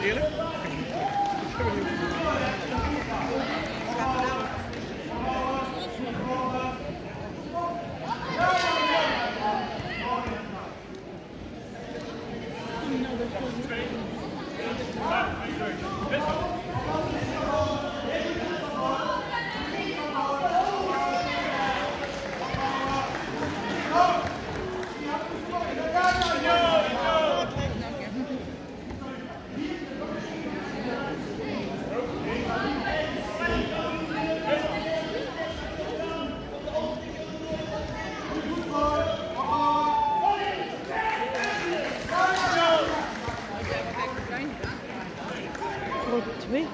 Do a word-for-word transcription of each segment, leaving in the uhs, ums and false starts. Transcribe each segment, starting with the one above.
Eerlijk? Twee.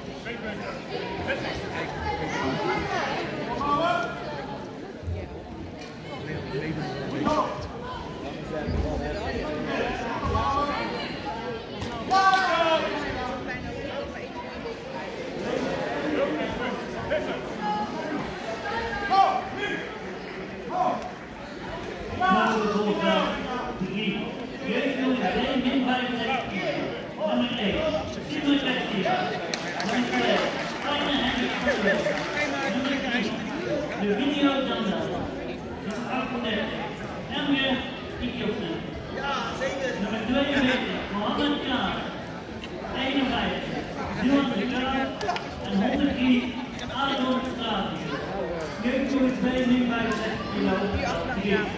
De video dan wel. En weer Ethiopië. Ja, zeker. Nummer tweeënveertig, Mohammed Khan. eenenvijftig, Johan de Kran. En honderddrie, Adon Straatje. Nu komen twee, nu vijfenzestig kilo.